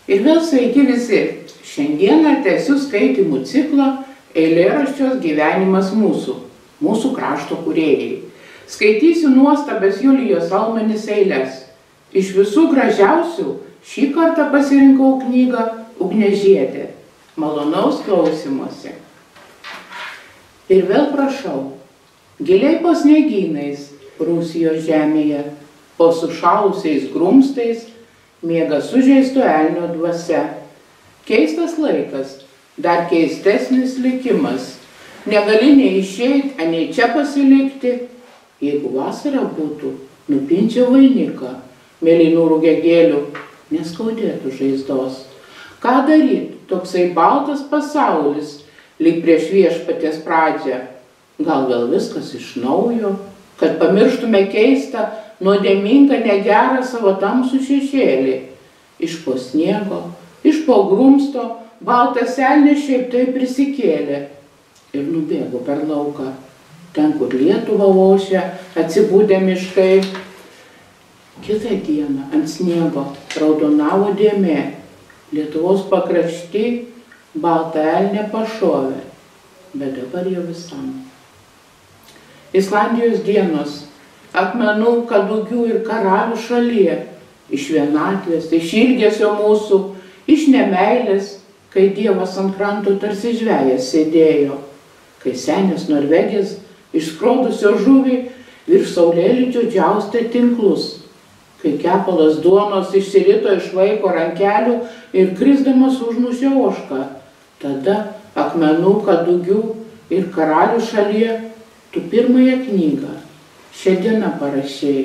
Ir vėl sveiki visi. Šiandieną tęsiu skaitymų ciklą Eilėraščios gyvenimas mūsų krašto kūrėjai. Skaitysiu nuostabias Julijos Almenės eiles. Iš visų gražiausių šį kartą pasirinkau knygą Ugniažiedė. Malonaus klausymosi. Ir vėl prašau, giliai po sniegynais Rusijos žemėje, po sušalusiais grumstais, miega sužeisto elnio dvasia. Keistas laikas, dar keistesnis likimas. Negali nei išeit, nei čia pasilikti. Jeigu vasara būtų, nupinčiau vainiką, mėlynų rugiagėlių, neskaudėtų žaizdos. Ką daryt, toksai baltas pasaulis, lyg prieš Viešpaties pradžią. Gal vėl viskas iš naujo, kad pamirštume keistą, nuodėmingą, negerą savo tamsų šešėlį. Iš po sniego, iš po grumsto, baltas elnias šiaip tai prisikėlė ir nubėgo per lauką. Ten, kur Lietuva ošia, atsibudę miškai. Kitą dieną ant sniego raudonavo dėmė. Lietuvos pakrašty baltą elnę pašovė, bet dabar jau visam. Islandijos dienos, akmenų, kadugių ir karalių šalyje, iš vienatvės, iš ilgesio mūsų, iš nemeilės, kai Dievas ant krantų tarsi žvejas sėdėjo, kai senės Norvegės išskrodusio žuvį virš saulėlydžio džiaustė tinklus, kai kepalas duonos išsirito iš vaiko rankelių ir krisdamas užmušė ožką. Tada akmenų, kadugių ir karalių šalyje tu pirmąją knygą šią dieną parašei.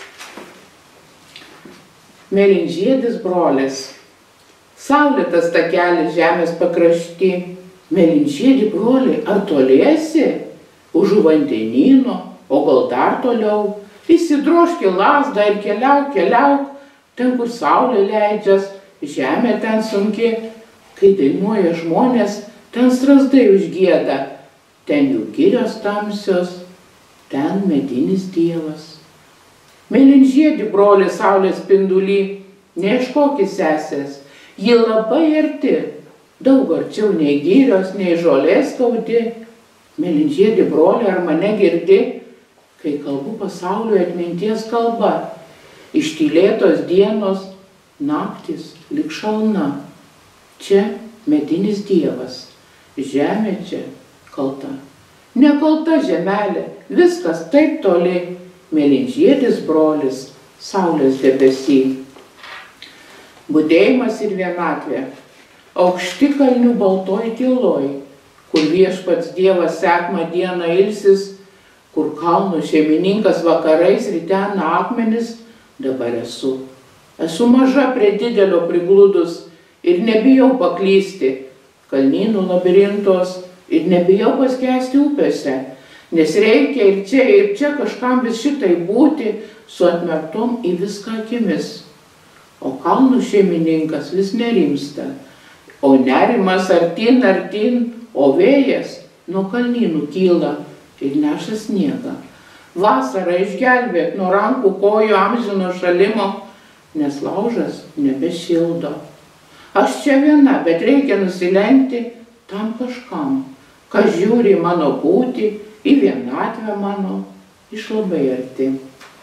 Mėlynžiedis brolis. Saulėtas takelis žemės pakrašty. Mėlynžiedį broli, ar toliesi? Už vandenyno, o gal dar toliau. Įsidroški lazdą ir keliauk, ten, kur saulė leidžias, žemė ten sunki. Kai dainuoja žmonės, ten strazdai užgieda, ten jų girios tamsios, ten medinis dievas. Mėlynžiedį broli saulės spinduly, neieškoki sesės, ji labai arti, daug arčiau nei girios, nei žolės skaudi. Mėlynžiedį broli, ar mane girdi, kai kalbu pasaulio atminties kalba, ištylėtos dienos, naktis lyg šalna. Čia medinis dievas, žemė čia kalta. Nekalta žemelė, viskas taip toli, mėlynžiedis brolis, saulės debesy. Budėjimas ir vienatvė, aukšti kalnių baltoj tyloj, kur Viešpats Dievas sekmą dieną ilsis, kur kalnų šeimininkas vakarais ritena akmenis, dabar esu. Esu maža prie didelio prigludus ir nebijau paklysti kalnynų labirintos ir nebijau paskęsti upėse, nes reikia ir čia kažkam vis šitai būti su atmerktom į viską akimis. O kalnų šeimininkas vis nerimsta, o nerimas artin, o vėjas nuo kalnynų kyla ir neša sniegą. Vasarą išgelbėk nuo rankų kojų amžino šalimo, nes laužas nebešildo. Aš čia viena, bet reikia nusilenkti tam kažkam, kas žiūri mano būtį, į vienatvę mano, iš labai arti.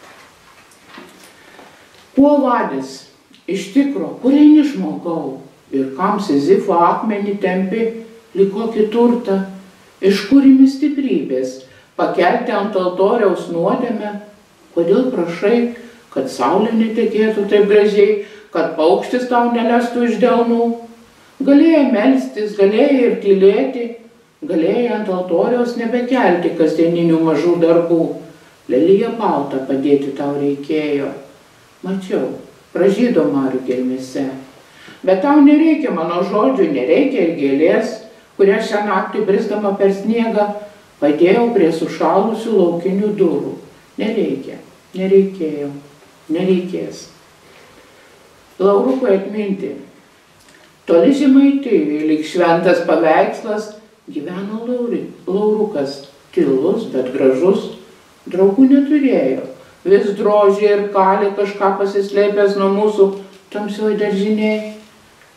Kuo vadis, iš tikro, kur eini žmogau, ir kam Sizifo akmenį tempi, lyg kokį turtą, iš kur imi stiprybės, pakelti ant altoriaus nuodėmę, kodėl prašai, kad saulė netekėtų taip gražiai, kad paukštis tau nelestų iš delnų. Galėjai melstis, galėjai ir tylėti, galėjai ant altoriaus nebekelti kasdieninių mažų darbų, leliją baltą padėti tau reikėjo. Mačiau, pražydo marių gelmėse, bet tau nereikia mano žodžių, nereikia ir gėlės, kurią šią naktį brisdama per sniegą padėjau prie sušalusių laukinių durų. Nereikia, nereikėjo, nereikės. Laurukui atminti. Toli Žemaitijoje, lyg šventas paveikslas, gyveno Laurukas, tylus, bet gražus, draugų neturėjo. Vis drožė ir kalė kažką pasislėpęs nuo mūsų tamsioj daržiniai.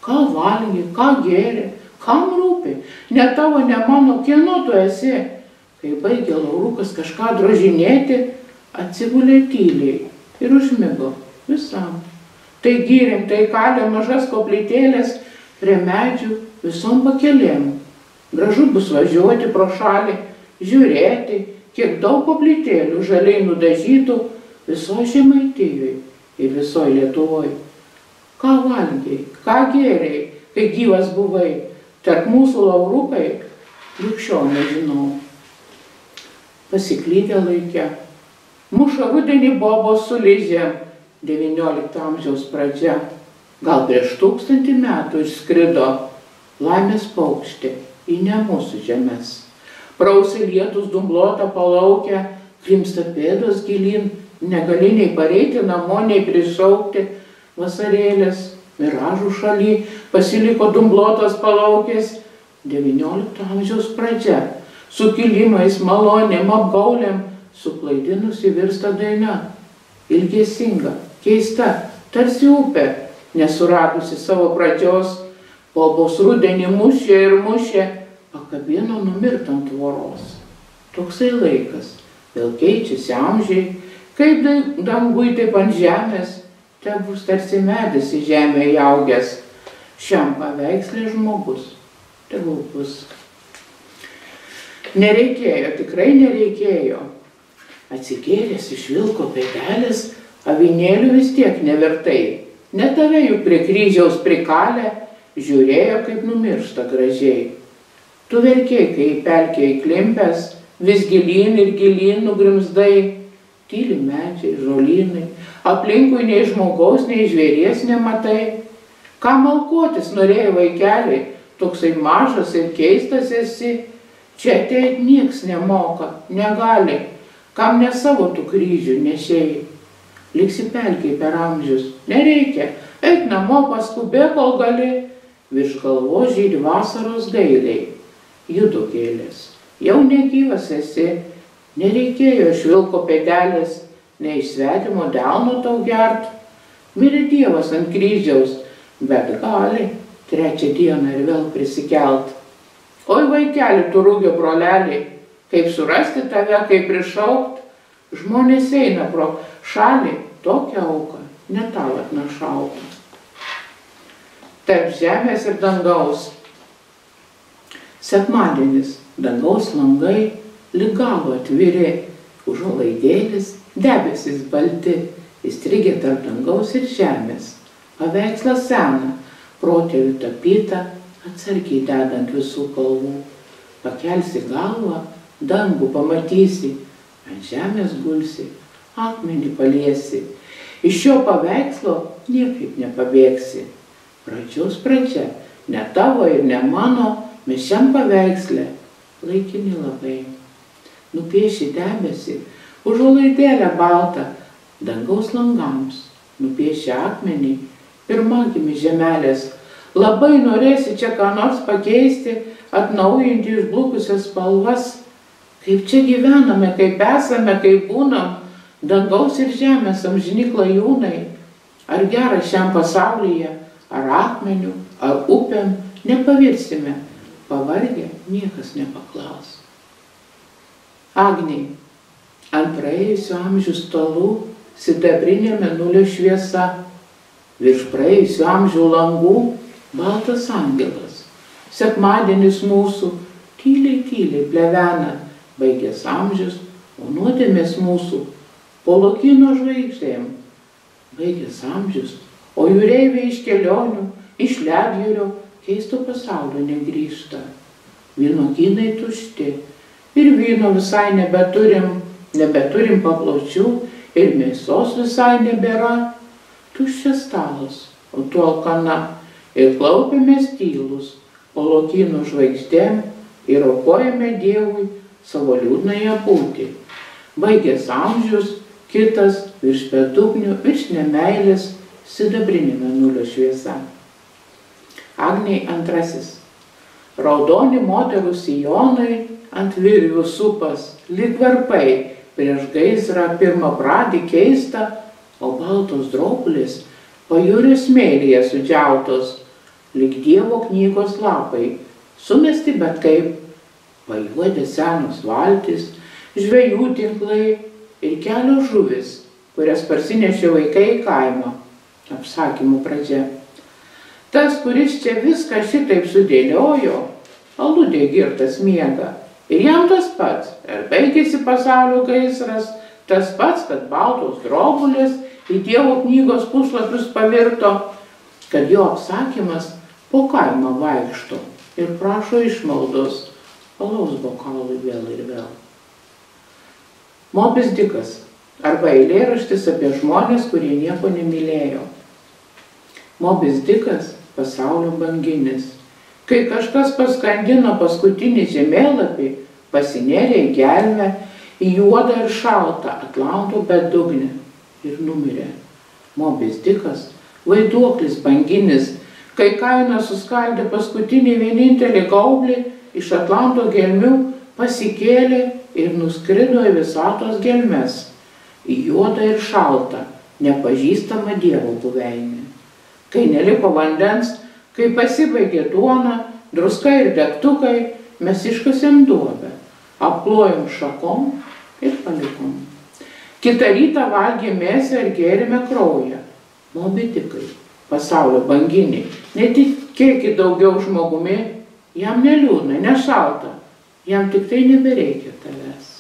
ką valgy, ką gėrė, kam rūpi, ne tavo, ne mano, kieno tu esi. Kai baigė Laurukas kažką drožinėti, atsigulė tyliai ir užmigo visam. Tai gyrėm, tai kalė mažas koplytėlės prie medžių visom pakelėm. Gražu bus važiuoti pro šalį, žiūrėti, kiek daug koplytėlių žaliai nudažytų visoje Žemaitijoje ir visoje Lietuvoje. Ką valgiai, ką gėrei, kai gyvas buvai, tarp mūsų Laurukai, juk šio nežinau. Pasiklydę laike, muša rudenį bobos su ližėm, 19 amžiaus pradžia, gal prieš 1000 metų išskrido laimės paukštė į ne mūsų žemės. Prausi lietus dumblota palaukę, krimsta pėdos gilin, negali nei pareiti namo, nei prišaukti vasarėlės, miražų šaly pasiliko dumblotos palaukės, 19 amžiaus pradžia, sukilimais, malonėm, apgaulėm, suklaidinusi virsta daina, ilgesinga, keista, tarsi upė, nesuradusi savo pradžios, bobos rudenį mušė ir mušė, pakabino numirt ant tvoros. Toksai laikas, vėl keičiasi amžiai, kaip dangui taip ant žemės, te bus tarsi medis į žemę įaugęs, šiam paveikslė žmogus, tegul bus. Nereikėjo, tikrai nereikėjo. Atsikėlęs iš vilko pėdelės, avinėlių vis tiek nevertai. Ne tave juk prie kryžiaus prikalę, žiūrėjo, kaip numiršta gražiai. Tu verkėjai, kai į pelkę įklimpęs, vis gilyn ir gilyn nugrimzdai, tyli medžiai, žolynai, aplinkui nei žmogaus, nei žvėries nematai. Kam aukotis norėjai vaikeliai, toksai mažas ir keistas esi, čia ateit nieks nemoka, negali, kam ne savo tų kryžių nešėjai. Liksi pelkiai per amžius, nereikia, eik namo paskubėk, kol gali, virš galvos žydi vasaros gailiai, judu gėlės, jau negyvas esi, nereikėjo iš vilko pėdelės, nei iš svetimo delno tau gert, mirė Dievas ant kryžiaus, bet gali 3 dieną ir vėl prisikelt. Oi vaikeli, tu rūgio brolelį, kaip surasti tave, kaip prišaukt, žmonės eina pro šalį, tokią auką, ne tau atnašautą. Tarp žemės ir dangaus. Sekmadienis, dangaus langai, lyg galo atviri, užuolaidėlis, debesys balti, įstrigę tarp dangaus ir žemės. Paveikslas seną, protėvių tapyta, atsargiai dedant visų kalvų. Pakelsi galvą, dangų pamatysi, ant žemės gulsi, akmenį paliesi. Iš šio paveikslo niekaip nepabėgsi. Pradžios pradžia, ne tavo ir ne mano, mes šiam paveiksle laikini labai. Nupieši debesį, užuolaidėlę baltą, dangaus langams, nupieši akmenį, pirmagimi žemelės. Labai norėsi čia ką nors pakeisti, atnaujinti išblukusias spalvas. Kaip čia gyvename, kaip esame, kaip būnam, dangaus ir žemės amžini klajūnai. Ar gera šiam pasaulyje, ar akmeniu, ar upėm, nepavirsime. Pavargę niekas nepaklaus. Agniai, ant praėjusio amžių stalų sidabrinė mėnulio šviesa. Virš praėjusių amžių langų baltas angelas. Sekmadienis mūsų tyliai plevena, baigęs amžius, o nuodėmės mūsų po lokyno žvaigždėm. Baigęs amžius, o jūreiviai iš kelionių, iš ledjūrio keisto pasaulio negrįžta. Vynuogynai tušti ir vyno visai nebeturim paplaučių ir mėsos visai nebėra. Tuščias stalas, o tu alkana, ir klaupiamės tylus, po lokynų žvaigždėm ir aukojame Dievui savo liūdnąją būtį. Baigęs amžius, kitas virš bedugnių, virš nemeilės, sidabrinė mėnulio šviesa. Agniai antrasis. Raudoni moterų sijonai ant virvių supas, lyg varpai, prieš gaisrą pirmą pradį keista, o baltos draublės pajūrio smėlyje sudžiautos, lyg Dievo knygos lapai, sumesti bet kaip, pajuodė senos valtis, žvejų tinklai ir kelios žuvis, kurias parsinešė vaikai į kaimą. Apsakymų pradžia. Tas, kuris čia viską šitaip sudėliojo, aludė girtas miega. Ir jam tas pats, ar baigėsi pasaulio gaisras, tas pats, kad baltos drobulės į Dievo knygos puslapius pavirto, kad jo apsakymas po kaimą vaikšto ir prašo išmaldos, alaus bokalui vėl ir vėl. Mobis Dikas arba eilėraštis apie žmonės, kurie nieko nemylėjo. Mobis Dikas – pasaulio banginis. Kai kažkas paskandino paskutinį žemėlapį, pasinėrė į gelmę, į juodą ir šaltą Atlanto bedugnę ir numirė. Mobis Dikas – vaiduoklis banginis, kai Kaina suskaldė paskutinį vienintelį gaublį iš Atlanto gelmių, pasikėlė ir nuskrido į visatos gelmes, į juodą ir šaltą, nepažįstamą Dievo buveinę. Kai neliko vandens, kai pasibaigė duona, druska ir degtukai, mes iškasėm duobę, apklojom šakom ir palikom. Kitą rytą valgė mėsą ir gėrėme kraują. Mobi Dikai, pasaulio banginiai, netikėkit daugiau žmogumi, jam neliūdna, nešalta, jam tik tai nebereikia tavęs.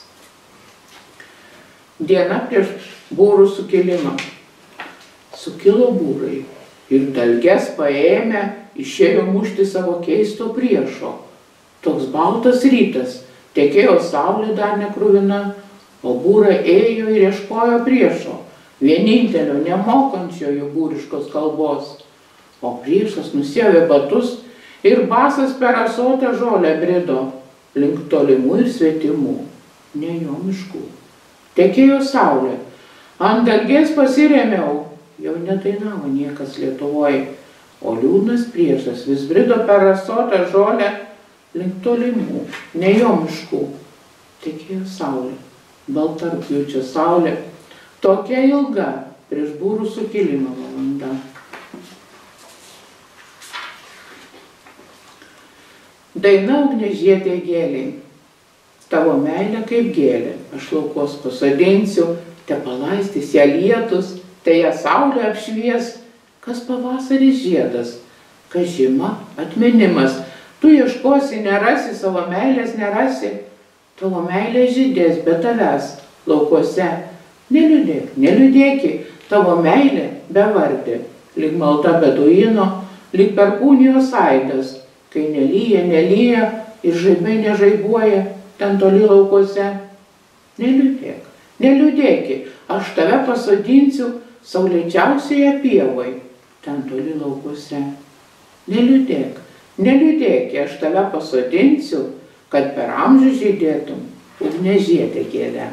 Diena prieš būrų sukilimą. Sukilo būrai ir dalges paėmę išėjo mušti savo keisto priešo. Toks baltas rytas, tekėjo saulė dar nekruvina, o būra ėjo ir ieškojo priešo, vienintelio nemokančiojo būriškos kalbos. O priešas nusiavė batus ir basas per asotę žolę brido, link tolimų ir svetimų, ne jo miškų. Tekėjo saulė, ant dalgės pasirėmiau, jau nedainavo niekas Lietuvoj, o liūdnas priešas vis brido per asotę žolę link tolimų, ne jo miškų. Tekėjo saulė, balta rugpjūčio saulė, tokia ilga prieš būrų sukilimą valanda. Daina ugniažiedė gėlei. Tavo meilė kaip gėlė, aš laukos pasodinsiu, te palaistys ją lietus, tai ją saulė apšvies, kas pavasaris žiedas, kas žiema atminimas. Tu ieškosi, nerasi, savo meilės nerasi, tavo meilė žydės be tavęs laukuose. Neliūdėk, neliūdėki, tavo meilė bevardė, lyg malda beduino, lyg perkūnijos aidas, kai nelyja, nelyja ir žaibai nežaibuoja ten toli laukuose. Neliūdėk, neliūdėki, aš tave pasodinsiu saulėčiausioje pievoj, ten toli laukuose. Neliūdėk, neliūdėki, aš tave pasodinsiu, kad per amžių žydėtum ugniažiedė gėlė.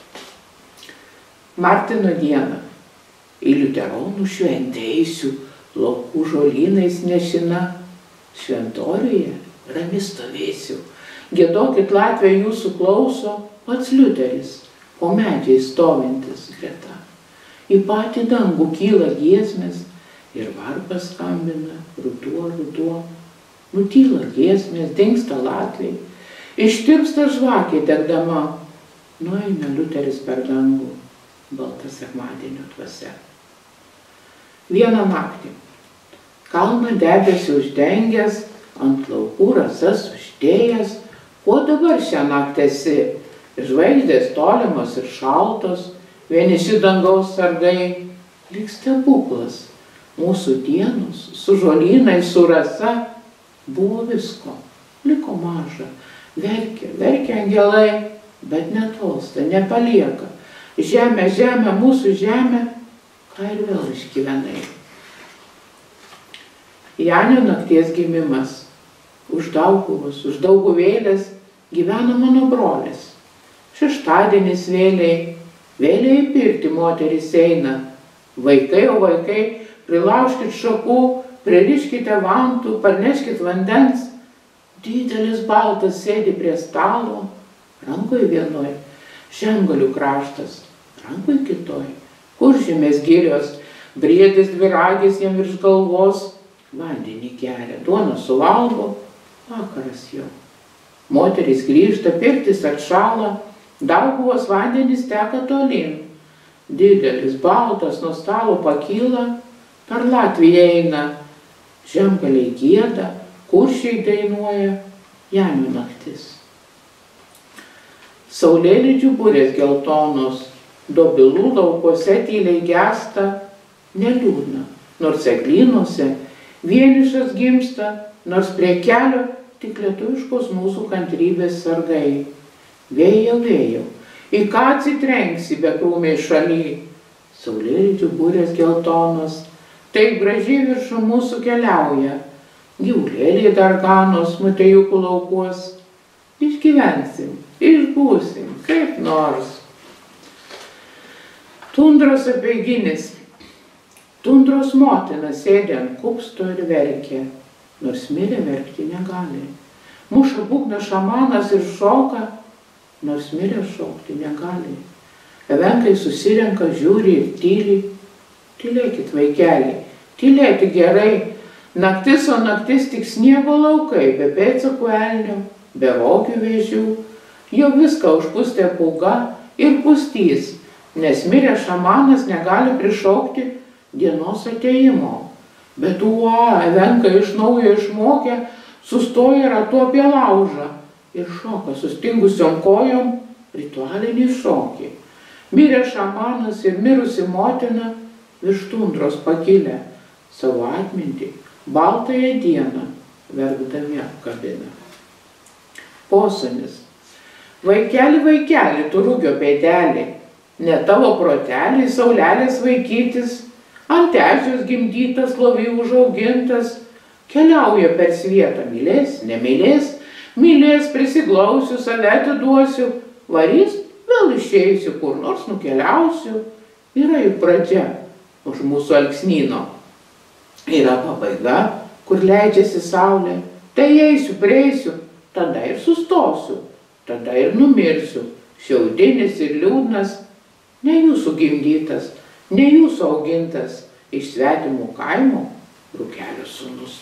Martino dieną į liuteronų šventę eisiu, laukų žolynais nešina, šventoriuje rami stovėsiu. Giedokit Latvija jūsų klauso, pats Liuteris, po medžiais stovintis greta. Į patį dangų kyla giesmės ir varpas skambina, ruduo, ruduo. Nutyla giesmės, dingsta Latviai, ištirpsta žvakė degdama, nueina Liuteris per dangų, balta sekmadienio dvasia. Vieną naktį, kalną debesį uždengęs, ant laukų rasas uždėjęs, kuo dabar šią naktį esi? Žvaigždės tolimos ir šaltos, vieniši dangaus sargai, lyg stebuklas. Mūsų dienos su žolynais, su rasa, buvo visko, liko maža. Verkia angelai, bet netolsta, nepalieka. Žemė, žemė, mūsų žemė, ką ir vėl išgyvenai. Janio nakties gimimas. Už Dauguvos, už Dauguvėlės gyvena mano brolis. Šeštadienis vėliai, vėliai į pirtį moteris eina. Vaikai, o vaikai, prilaužkit šakų, pririškite vantų, parneškit vandens. Didelis baltas sėdi prie stalo, rankoj vienoj, žemgalių kraštas, rankoj kitoj. Kuržemės girios, briedis dviragis jam virš galvos, vandenį geria, duoną suvalgo, vakaras jau. Moteris grįžta, pirtis atšąla, Dauguvos vandenys teka tolyn. Didelis, baltas, nuo stalo pakyla, per Latviją eina, žemgaliai gieda, kuršiai dainuoja, Janių naktis. Saulėlydžių burės geltonos, dobilų laukuose tyliai gęsta, neliūdna, nors eglynuose vienišas gimsta, nors prie kelio tik lietuviškos mūsų kantrybės sargai. Vėjau, vėjau, į ką atsitrenksi bekrūmiai šaly, saulėlydžių burės geltonos, taip gražiai viršų mūsų keliauja, gyvulėliai darganos mutejukų laukuos, išgyvensim, išbūsim, kaip nors. Tundros apeiginis, tundros motina sėdė ant kupsto ir verkė, nors mirė verkti negali. Muša būgną šamanas ir šoka, nors mirė šokti negali. Evenkai susirenka, žiūri ir tyli. Tylėkit, vaikeliai, tylėti gerai. Naktis, o naktis tik sniego laukai, be pėdsakų elnių, be rogių vėžių. Jau viską užpustė pūga ir pustys, nes mirė šamanas negali prišaukti dienos atėjimo. Bet Evenka iš naujo išmokė, sustoja ratu apie laužą ir šoka sustingusiom kojom ritualinį šokį. Mirė šamanas ir mirusi motina virš tundros pakilę, savo atmintį baltąją dieną verkdami apkabina. Posamis. Vaikeli, vaikeli, tu rūgio pėdelį, ne tavo protelį saulelės vaikytis, ant ežios gimdytas, lovy užaugintas, keliauja per svietą, mylės, nemylės, mylės prisiglausiu, save atiduosiu, varys, vėl išeisiu, kur nors nukeliausiu. Yra juk pradžia už mūsų alksnyno. Yra pabaiga, kur leidžiasi saulė. Tai eisiu, prieisiu, tada ir sustosiu, tada ir numirsiu. Šiaudinis ir liūdnas, ne jūsų gimdytas, ne jūsų augintas, iš svetimų kaimo Rūkelio sūnus.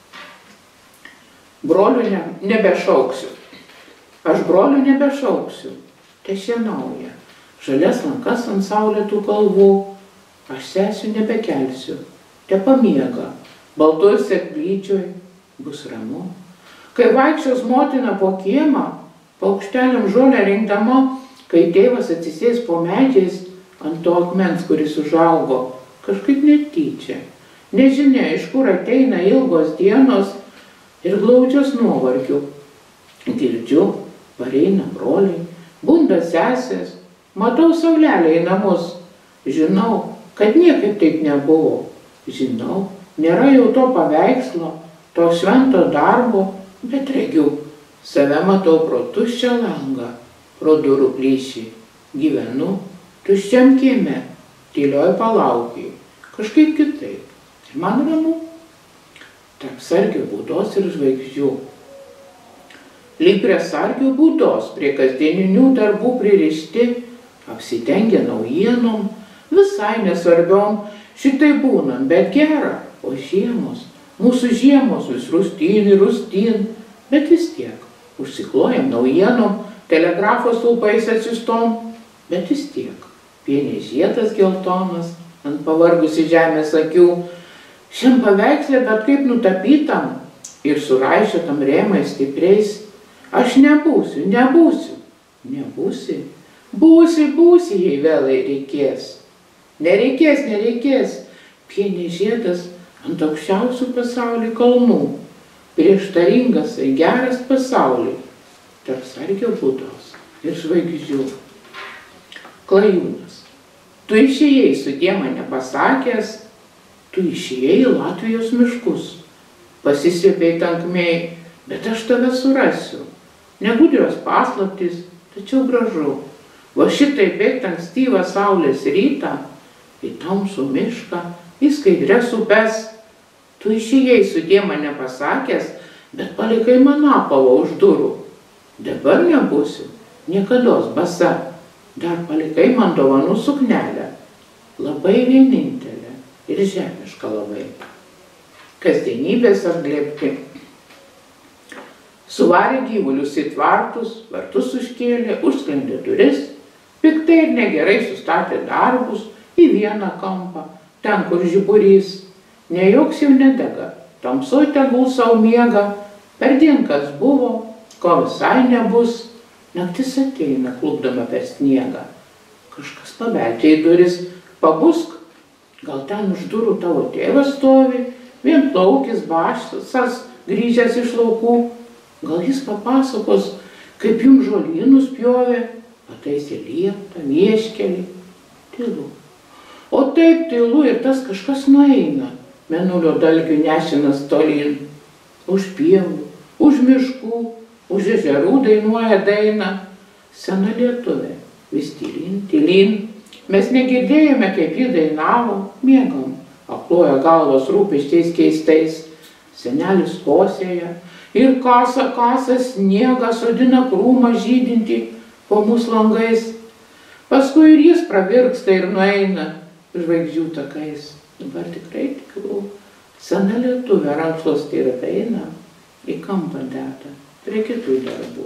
Brolių nebešauksiu. Aš brolių nebešauksiu. Te šienauja. Žalias lankas ant saulėtų kalvų. Aš sesių nebekelsiu. Te pamiega. Baltoj seklyčioj bus ramu. Kai vaikščios motina po kiemą, paukšteliam žolę rinkdama, kai tėvas atsisės po medžiais ant to akmens, kuris užaugo, kažkaip netyčia. Nežinia, iš kur ateina ilgos dienos ir glaudžios nuovargių. Girdžiu, pareina broliai, bunda sesės, matau saulelę į namus. Žinau, kad niekaip taip nebuvo. Žinau, nėra jau to paveikslo, to švento darbo, bet regiu, save matau pro tuščią langą, pro durų plyšį. Gyvenu tuščiam kieme, tylioj palaukiai, kažkaip kitaip. Ir man ramu. Tarp sargių būdos ir žvaigždžių. Lyg prie sargių būdos, prie kasdieninių darbų pririšti, apsidengę naujienom, visai nesvarbiom, šitai būnam, bet gera, o žiemos, mūsų žiemos vis rūstyn ir rūstyn, bet vis tiek, užsiklojam naujienom, telegrafo stulpais atsistom, bet vis tiek, pienės žiedas geltonas, ant pavargusi žemės akių, šiam paveikslė, bet kaip nutapytam ir suraišiotam rėmais stipriais, aš nebūsiu, nebūsi, būsi, jei vėlai reikės. Nereikės, pienės žiedas ant aukščiausių pasaulį kalnų, prieštaringas ir geras pasaulį, tarp sargio būdos ir žvaigždžių. Klajūnas, tu išėjai sudie mane pasakęs, tu išėjai į Latvijos miškus, pasislėpei tankmėj, bet aš tave surasiu. Negudrios paslaptys, tačiau gražu. Va šitai bėgt ankstyvą saulės rytą, į tamsų mišką, į skaidres upes. Tu išėjai sudie mane pasakęs, bet palikai man apavą už durų. Dabar nebūsiu, niekados basa. Dar palikai man dovanų suknelę, labai vienintelę ir žemišką labai. kasdienybės apglėbti. Suvarė gyvulius į tvartus, vartus užkėlė, užsklendė duris, piktai ir negerai sustatė darbus į vieną kampą, ten, kur žiburys. Nejoks jau nedega, tamsoj tegul sau miega, perdien kas buvo, ko visai nebus. Naktis ateina, klupdama per sniegą. Kažkas pabeldžia į duris, pabusk, gal ten už durų tavo tėvas stovi, vienplaukis bašsas, grįžęs iš laukų. Gal jis papasakos, kaip jums žolynus pjovė, pataisė lieptą, vieškelį. Tylu. O taip tylu ir tas kažkas nueina, mėnulio dalgių nešinas tolyn. Už pievų, už miškų, už ežerų dainuoja dainą. Sena lietuvė, vis tylyn, tylyn. Mes negirdėjome, kaip ji dainavo, miegam, aploja galvos rūpesčiais keistais. Senelis kosėja ir kasa sniegą, sodina krūmą žydintį po mūsų langais. Paskui ir jis pravirksta ir nueina žvaigždžių takais. Dabar tikrai tikrų. Sena lietuvė rankšluostį ir apeina, į kampą deda, prie kitų darbų.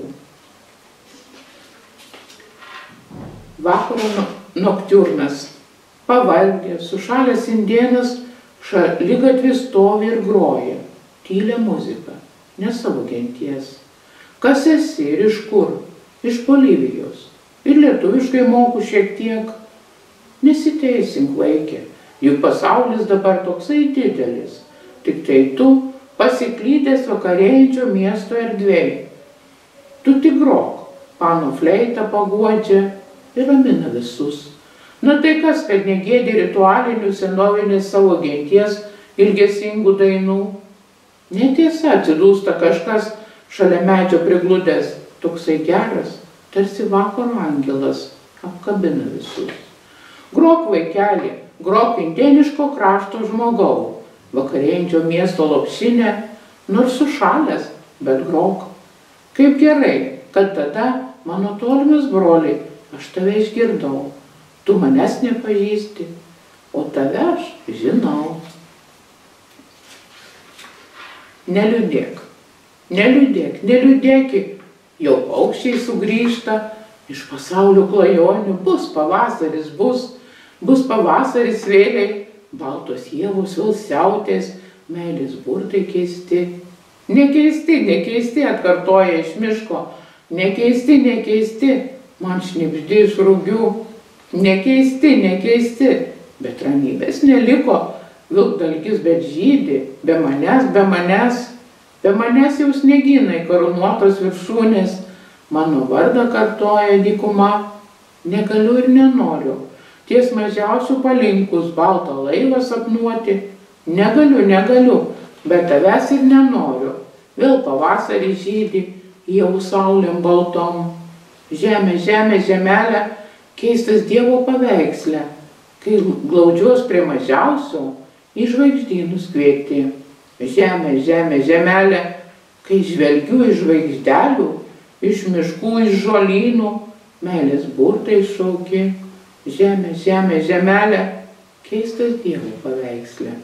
Vakaro noktiurnas, pavalgęs, sušalęs indėnas, šaligatvį stovi ir groja. Tylia muzika, ne savo genties. Kas esi ir iš kur? Iš Bolivijos. Ir lietuviškai moku šiek tiek. Nesiteisink, vaikė, juk pasaulis dabar toksai didelis. Tik tai tu pasiklydęs vakarėjančio miesto erdvėj. Tu tik grok, pano fleita paguodžia ir ramina visus. Na tai kas, kad negėdi ritualinių senovinės savo genties ilgesingų dainų? Netiesa, atsidūsta kažkas šalia medžio prigludęs, toksai geras, tarsi vakaro angelas, apkabina visus. Grok, vaikeli, grok indėniško krašto žmogau, vakarėjančio miesto lopšinę, nors sušalęs, bet grok. Kaip gerai, kad tada, mano tolimas broliai, aš tave išgirdau. Tu manęs nepažįsti, o tave aš žinau. Neliūdėk, neliūdėk, neliūdėki, jau paukščiai sugrįžta iš pasaulio klajonių, bus pavasaris, bus pavasaris vėliai, baltos ievos vėl siautės, meilės burtai keisti. Nekeisti, nekeisti, atkartoja iš miško, nekeisti, nekeisti, man šnibždi iš rūgių. Nekeisti, nekeisti, bet ramybės neliko, vilkdalgis bet žydi, be manęs jau sniegynai karūnuotos viršūnės, mano vardą kartoja dykuma, negaliu ir nenoriu, ties mažiausių palinkus baltą laivą sapnuoti, negaliu, bet tavęs ir nenoriu, vėl pavasarį žydi, jau saulėm baltom, žemė, žemelė, keistas Dievo paveiksle, kai glaudžiuos prie mažiausio, į žvaigždynus kvieti. Žemė, žemelė, kai žvelgiu iš žvaigždelių, iš miškų, iš žolynų, meilės burtai šauki. Žemė, žemelė, keistas Dievo paveiksle.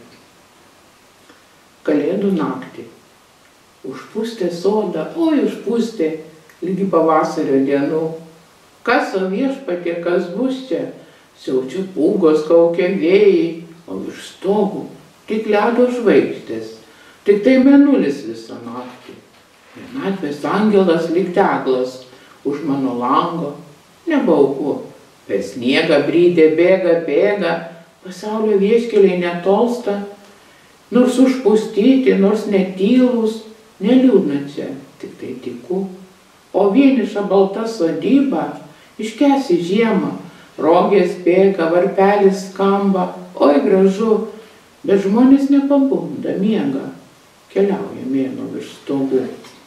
Kalėdų naktį. Užpustė sodą, oi užpustė, lygi pavasario dienų. Kas o viešpatie, kas bus čia? Siaučia pūgos, kaukia vėjai, o virš stogų tik ledo žvaigždės, tik tai mėnulis visą naktį. Vienatvės angelas lyg deglas už mano lango, nebaugu, per sniegą brydė bėga, pasaulio vieškeliai netolsta, nors užpustyti, nors netylus, neliūdna čia, tik tai tiku. O vieniša balta sodyba iškesi žiemą, rogės bėga, varpelis skamba, oi gražu, bet žmonės nepabunda, miega, keliauja mėnuo virš stogų.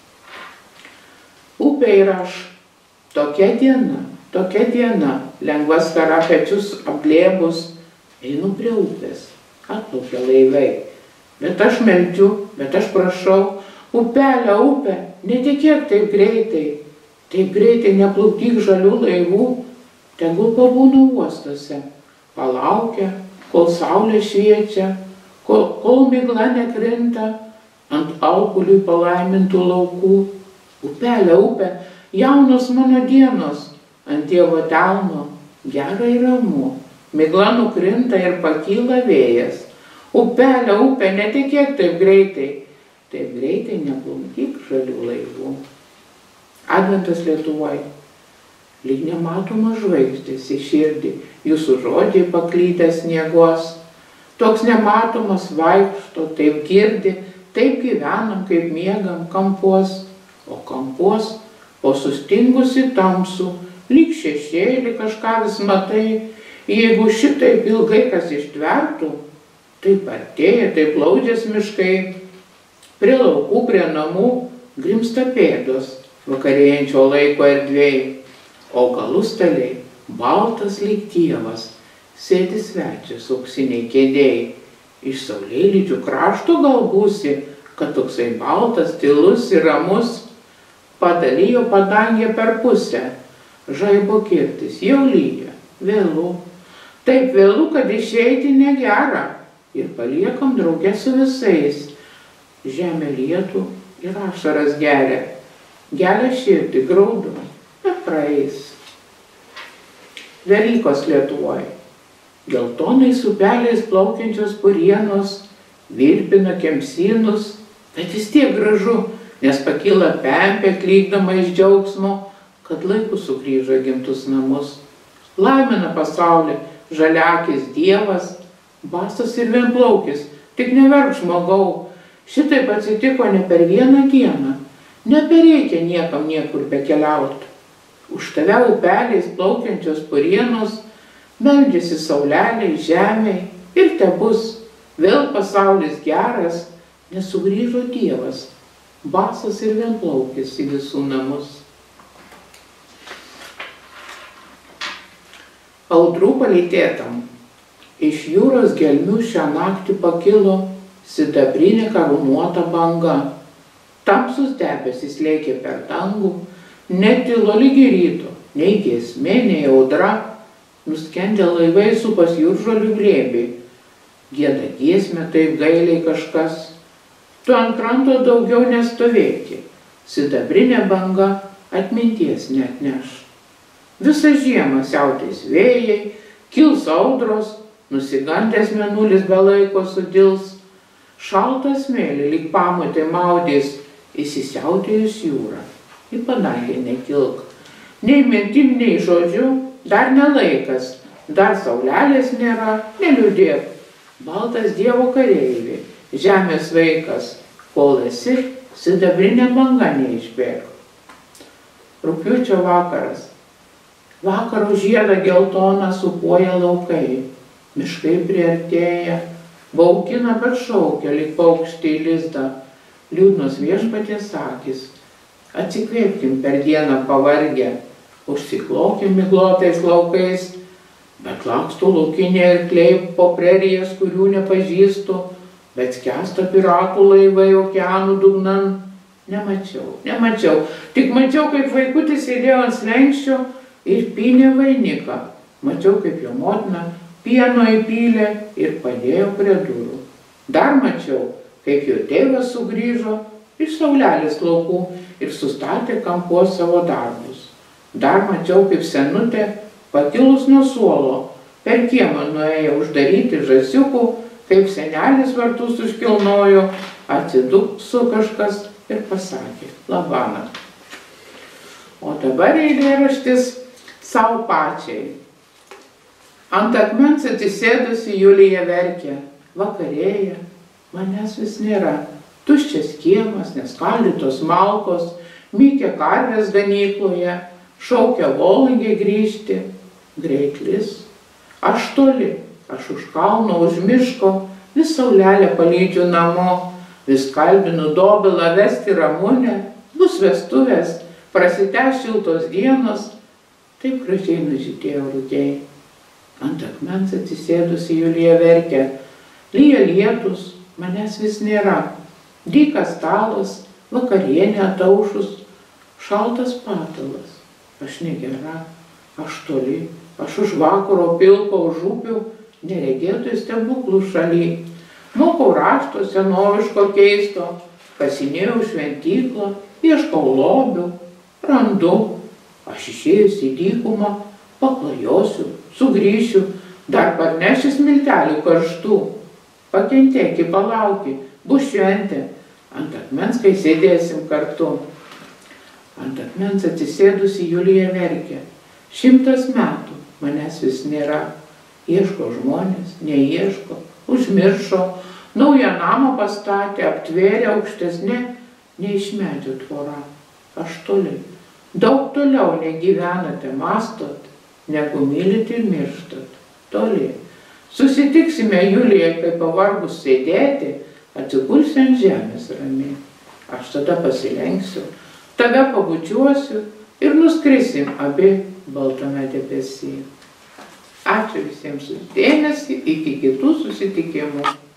Upė ir aš, tokia diena, lengvas karapečius apglėbus, einu prie upės, atplaukia laivai, bet aš meldžiu, bet aš prašau, upelė, upė, netikėk taip greitai neplukdyk žalių laivų, tegul pabūna uostuose, palaukia, kol saulė šviečia, kol migla nekrinta ant aukuliui palaimintų laukų. Upelė, upė, jaunos mano dienos, ant Dievo delno, gera ir ramu. Migla nukrinta ir pakyla vėjas. Upelė, upė, netikėk taip greitai neplukdyk žalių laivų. Adventas Lietuvoje. Lyg nematoma žvaigždės į širdį, jūsų žodžiai paklydę sniegos. Toks nematomas vaikšto, taip girdi, taip gyvenam, kaip miegam kampuos. O kampuos, po sustingusi tamsų, lyg šešėlį kažką vis matai. Jeigu šitaip ilgai kas ištvertų, taip artėja, taip glaudžias miškai. Prie laukų, prie namų grimsta pėdos vakarėjančio laiko erdvėj. O galustaliai baltas lyg Dievas, sėdi svečias auksiniai kėdėjai. Iš saulėlydžių krašto gal būsi, kad toksai baltas, tylus ir ramus. Padalijo padangę per pusę, žaibo kirtis jau lyja, vėlu. Taip vėlu, kad išeiti negera, ir paliekam drauge su visais. Žemė lietų ir ašaras geria, gelia širdį graudu, bet praeis. Velykos Lietuvoje. Geltonais upeliais plaukiančios purienos virpina kemsynus, bet vis tiek gražu, nes pakyla pempė klykdama iš džiaugsmo, kad laiku sugrįžo gimtus namus. Laimina pasaulį žaliakis Dievas, basas ir vienplaukis, tik neverk žmogau. Šitaip atsitiko ne per vieną dieną, nebereikia niekam niekur bekeliauti. Už tave upeliais plaukiančios purienos meldžiasi sauleliai žemei ir tebus vėl pasaulis geras, nes sugrįžo Dievas, basas ir vienplaukis į visų namus. Audrų palytėtam. Iš jūros gelmių šią naktį pakilo sidabrinė karūnuota banga. Tamsus debesis lėkė per dangų, netilo lygi ryto, nei giesmė, nei audra, nuskendę laivai supas jūržolių glėbį. Gieda giesmę taip gailiai kažkas, tu ant kranto daugiau nestovėki, sidabrinė banga atminties neatneš. Visą žiemą siautės vėjai, kils audros, nusigandęs mėnulis be laiko sudils, šaltą smėlį lyg pamutė maudės, įsisiautėjus jūrą, į padangę nekilk. Nei mintim, nei žodžiu, dar nelaikas, dar saulelės nėra, neliūdėk. Baltas Dievo kareivi, žemės vaikas, kol esi, sidabrinė banga neišbėg. Rugpjūčio vakaras. Vakaro žiedą geltoną supuoja laukai, miškai priartėja, baukina, bet šaukia lyg paukštį į lizdą, liūdnos Viešpaties akys. Atsikvėpkim per dieną pavargę, užsiklokim miglotais laukais, bet laksto laukiniai arkliai po prerijas, kurių nepažįstu, bet skęsta piratų laivai okeanų dugnan. Nemačiau, tik mačiau, kaip vaikutis sėdėjo ant slenksčio ir pynė vainiką. Mačiau, kaip jo motina pieno įpylė ir padėjo prie durų. Dar mačiau, kaip jo tėvas sugrįžo iš saulelės laukų ir sustatė kampuos savo darbus. Dar mačiau, kaip senutė, pakilus nuo suolo, per kiemą nuėjo uždaryti žąsiukų, kaip senelis vartus užkilnojo, atsidūpso kažkas ir pasakė: Labanakt. O dabar eilėraštis sau pačiai. Ant akmens atsisėdusi Julija verkė, vakarėja, manęs vis nėra, tuščias kiemas, neskaldytos malkos, mykė karvės ganykloje, šaukia volungė grįžti, greitlis. Aš toli, aš už kalno, už miško, vis saulelę palydžiu namo, vis kalbinu Dobilą vesti Ramunę, bus vestuvės, prasitęs šiltos dienos, taip gražiai nužydėjo rugiai. Ant akmens atsisėdusi Julija verkė, lyja lietus, manęs vis nėra, dykas stalas, vakarienė ataušus, šaltas patalas, aš negera, aš toli, aš už vakaro pilko už upių, neregėtų stebuklų šaly. Mokau rašto senoviško keisto, kasinėjau šventyklą, ieškau lobių, randu. Aš išėjus į dykumą, paklajosiu, sugrįšiu, dar parnešiu smiltelių karštų. Pakentėki, palauki, bus šventė, ant akmens, kai sėdėsim kartu. Ant akmens atsisėdusi Julija verkė. 100 metų, manęs vis nėra. Ieško žmonės, neieško, užmiršo, naują namą pastatė, aptvėrė aukštesnė, nei iš medžio tvora. Aš toli, daug toliau negyvenate, mastot, negu mylit ir mirštat. Toli. Susitiksime, Julija, kai pavargus sėdėti, atsigulsi ant žemės ramiai. Aš tada pasilenksiu, tave pabučiuosiu ir nuskrisim abi baltame debesyje. Ačiū visiems už dėmesį, iki kitų susitikimų.